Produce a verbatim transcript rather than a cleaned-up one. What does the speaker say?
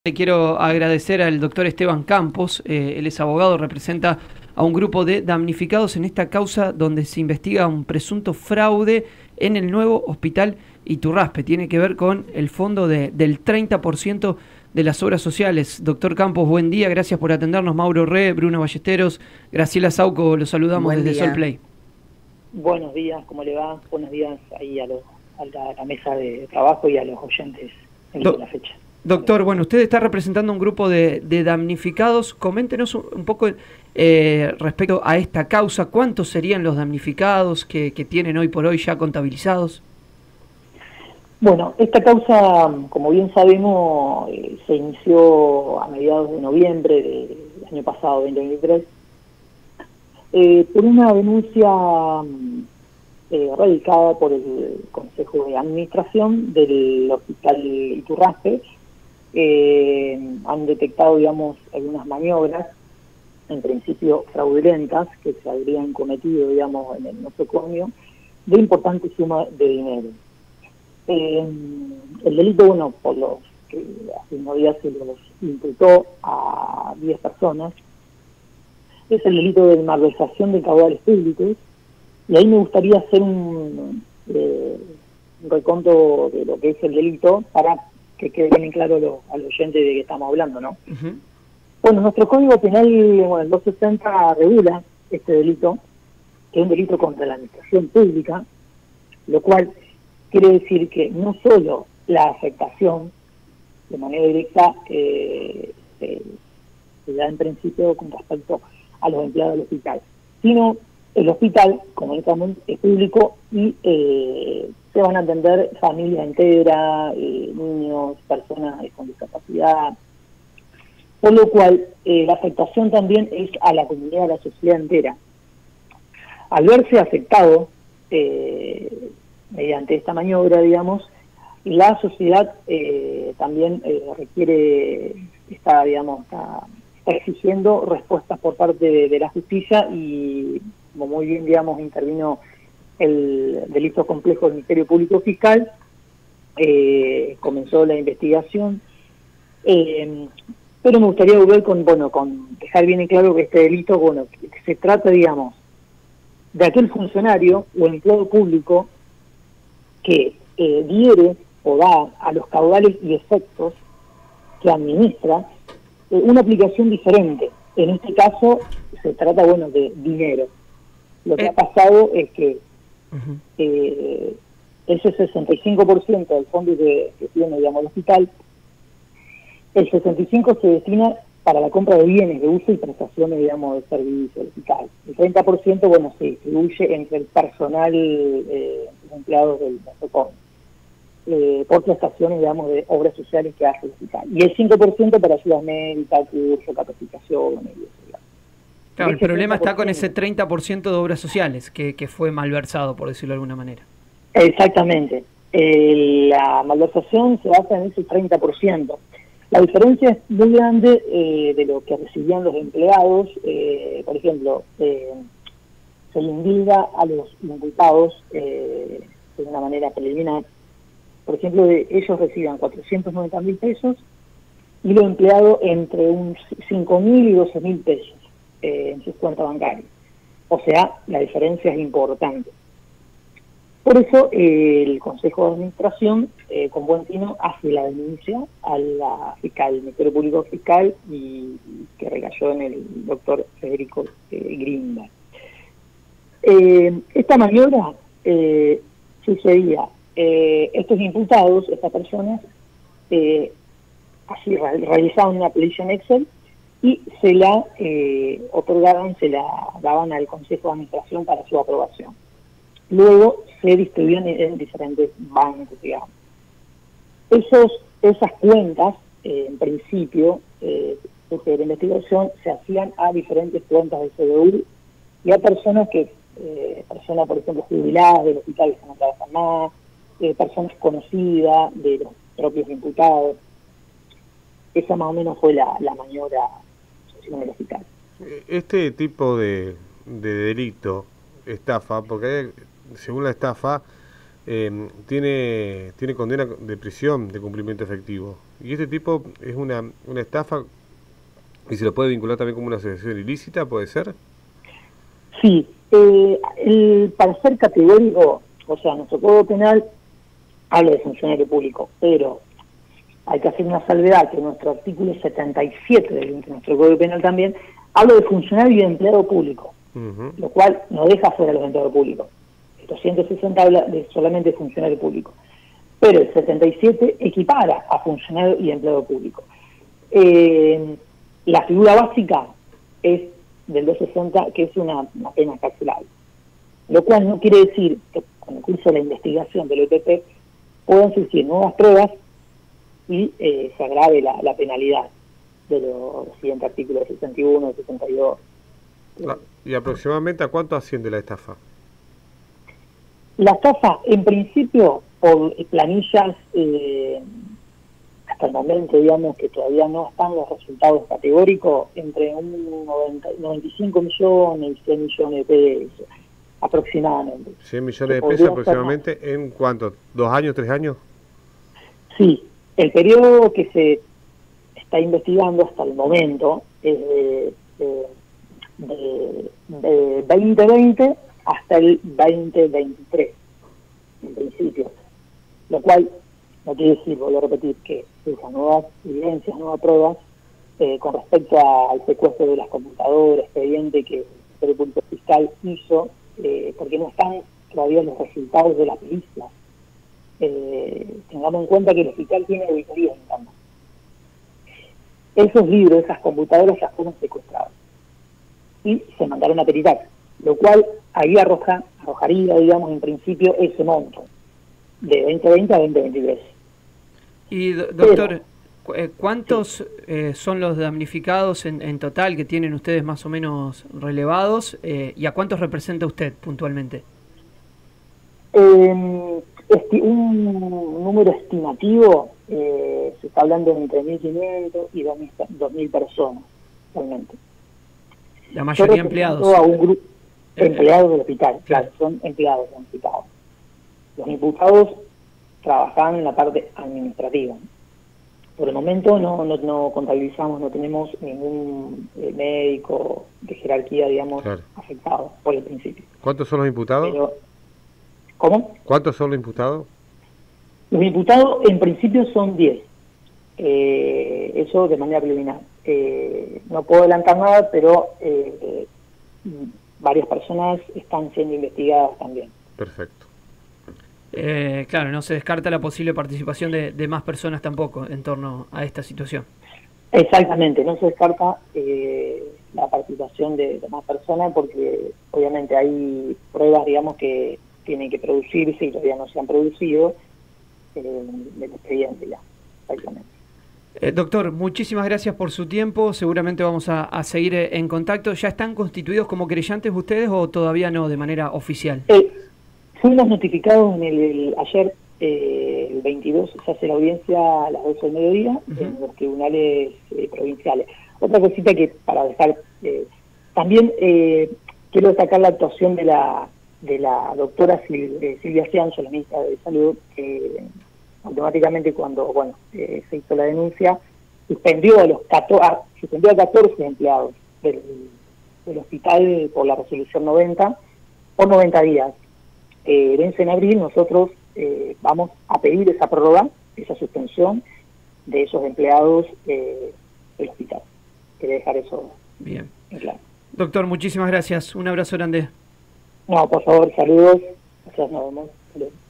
Le quiero agradecer al doctor Esteban Campos, eh, él es abogado, representa a un grupo de damnificados en esta causa donde se investiga un presunto fraude en el nuevo hospital Iturraspe. Tiene que ver con el fondo de, del treinta por ciento de las obras sociales. Doctor Campos, buen día, gracias por atendernos. Mauro Re, Bruno Ballesteros, Graciela Sauco, los saludamos Buen desde día. Solplay. Buenos días, ¿cómo le va? Buenos días ahí a, los, a, la, a la mesa de trabajo y a los oyentes en Do la fecha. Doctor, bueno, usted está representando un grupo de, de damnificados. Coméntenos un, un poco eh, respecto a esta causa. ¿Cuántos serían los damnificados que, que tienen hoy por hoy ya contabilizados? Bueno, esta causa, como bien sabemos, eh, se inició a mediados de noviembre del año pasado, veinte veintitrés, eh, por una denuncia eh, radicada por el Consejo de Administración del Hospital Iturraspe. Eh, han detectado, digamos, algunas maniobras, en principio fraudulentas, que se habrían cometido, digamos, en el nosocomio, de importante suma de dinero. Eh, el delito, bueno, por los que hace unos días se los imputó a diez personas, es el delito de malversación de caudales públicos, y ahí me gustaría hacer un, eh, un reconto de lo que es el delito para que quede bien claro lo, al oyente de que estamos hablando, ¿no? Uh-huh. Bueno, nuestro Código Penal, bueno, el doscientos sesenta regula este delito, que es un delito contra la administración pública, lo cual quiere decir que no solo la afectación de manera directa eh, eh, se da en principio con respecto a los empleados del hospital, sino el hospital, como decíamos, es público y eh, se van a atender familias enteras, eh, niños, personas con discapacidad, por lo cual eh, la afectación también es a la comunidad, a la sociedad entera. Al verse afectado eh, mediante esta maniobra, digamos, la sociedad eh, también eh, requiere, está, digamos, está, está exigiendo respuestas por parte de, de la justicia y, como muy bien, digamos, intervino el delito complejo del Ministerio Público Fiscal, eh, comenzó la investigación, eh, pero me gustaría volver con, bueno, con dejar bien en claro que este delito, bueno, que se trata, digamos, de aquel funcionario o empleado público que eh, diere o da a los caudales y efectos que administra eh, una aplicación diferente. En este caso se trata, bueno, de dinero. Lo que eh. ha pasado es que uh-huh. eh, ese sesenta y cinco por ciento del fondo que, que tiene, digamos, el hospital, el sesenta y cinco por ciento se destina para la compra de bienes de uso y prestaciones, digamos, de servicio del hospital. El treinta por ciento, bueno, se distribuye entre el personal, eh, los empleados del nosocomio, eh, por prestaciones, digamos, de obras sociales que hace el hospital. Y el cinco por ciento para ayudas médicas, curso, capacitación y eso, digamos. Claro, el problema está con ese treinta por ciento de obras sociales que, que fue malversado, por decirlo de alguna manera. Exactamente. Eh, la malversación se basa en ese treinta por ciento. La diferencia es muy grande eh, de lo que recibían los empleados. Eh, por ejemplo, eh, se le indica a los imputados eh, de una manera preliminar. Por ejemplo, de, ellos recibían cuatrocientos noventa mil pesos y los empleados entre un cinco mil y doce mil pesos eh, en sus cuentas bancarias. O sea, la diferencia es importante. Por eso eh, el Consejo de Administración, eh, con buen tino, hace la denuncia a la fiscal, el Ministerio Público Fiscal, y, y que recayó en el doctor Federico eh, Grinda. Eh, esta maniobra eh, sucedía, eh, estos imputados, estas personas, eh, así realizaban una planilla en Excel y se la eh, otorgaban, se la daban al Consejo de Administración para su aprobación. Luego se distribuían en diferentes bancos, digamos. Esos, esas cuentas, eh, en principio, eh, de la investigación, se hacían a diferentes cuentas de C B U y a personas que, eh, personas, por ejemplo, jubiladas del hospital que no trabajan más, eh, personas conocidas de los propios imputados. Esa más o menos fue la, la maniobra en el hospital. Este tipo de, de delito, estafa, porque hay, según la estafa, eh, tiene, tiene condena de prisión de cumplimiento efectivo. Y este tipo es una, una estafa y se lo puede vincular también como una asociación ilícita, ¿puede ser? Sí, eh, el, para ser categórico, o sea, nuestro Código Penal habla de funcionario público, pero hay que hacer una salvedad que nuestro artículo setenta y siete de nuestro Código Penal también habla de funcionario y de empleado público, uh-huh. Lo cual no deja fuera a los empleados públicos. El doscientos sesenta habla de solamente funcionario público, pero el setenta y siete equipara a funcionario y empleado público. Eh, la figura básica es del doscientos sesenta, que es una, una pena carcelable, lo cual no quiere decir que con el curso de la investigación del O P P puedan surgir nuevas pruebas y eh, se agrave la, la penalidad de los siguientes artículos sesenta y uno, sesenta y dos. Ah, ¿y aproximadamente a cuánto asciende la estafa? La estafa, en principio, por planillas, eh, hasta el momento, digamos, que todavía no están los resultados categóricos, entre un noventa, noventa y cinco millones y cien millones de pesos, aproximadamente. ¿cien millones de pesos aproximadamente estar... en cuánto? ¿Dos años, tres años? Sí, el periodo que se está investigando hasta el momento es de, de, de, de veinte veinte hasta el veinte veintitrés, en principio. Lo cual no quiere decir, voy a repetir, que esas nuevas evidencias, nuevas pruebas, eh, con respecto a, al secuestro de las computadoras, expediente que el Público Fiscal hizo, eh, porque no están todavía los resultados de las perícias. Eh, tengamos en cuenta que el hospital tiene auditorías en campo. Esos libros, esas computadoras ya fueron secuestradas y se mandaron a peritar, lo cual ahí arroja, arrojaría, digamos, en principio ese monto de veinte veinte a veinte veintitrés. Y do, doctor, Pero, ¿cuántos sí. eh, son los damnificados en, en total que tienen ustedes más o menos relevados eh, y a cuántos representa usted puntualmente? Eh, esti un número estimativo, eh, se está hablando de entre mil quinientos y dos mil personas, realmente. La mayoría empleados. A un grupo, eh, empleados del hospital, claro, son empleados del hospital. Los imputados trabajan en la parte administrativa. Por el momento no, no, no contabilizamos, no tenemos ningún eh, médico de jerarquía, digamos, claro, afectado por el principio. ¿Cuántos son los imputados? Pero, ¿Cómo? ¿Cuántos son los imputados? Los imputados en principio son diez. Eh, eso de manera preliminar. Eh, no puedo adelantar nada, pero eh, eh, varias personas están siendo investigadas también. Perfecto. Eh, claro, no se descarta la posible participación de, de más personas tampoco en torno a esta situación. Exactamente, no se descarta eh, la participación de, de más personas porque obviamente hay pruebas, digamos, que tienen que producirse y todavía no se han producido eh, del expediente ya, exactamente. Eh, doctor, muchísimas gracias por su tiempo, seguramente vamos a, a seguir en contacto. ¿Ya están constituidos como querellantes ustedes o todavía no, de manera oficial? Eh, Fuimos notificados en el, el ayer, eh, el veintidós, se hace la audiencia a las doce del mediodía, uh-huh, en los tribunales eh, provinciales. Otra cosita que para dejar, eh, también eh, quiero destacar la actuación de la de la doctora Sil, eh, Silvia Cianzo, la ministra de Salud, que automáticamente cuando bueno eh, se hizo la denuncia, suspendió a los catorce, suspendió a catorce empleados del, del hospital por la resolución noventa, por noventa días. Eh, vence en abril, nosotros eh, vamos a pedir esa prórroga, esa suspensión de esos empleados eh, del hospital. Quería dejar eso bien en claro. Doctor, muchísimas gracias. Un abrazo grande. No, por favor, saludos. Gracias, nos vemos. Saludos.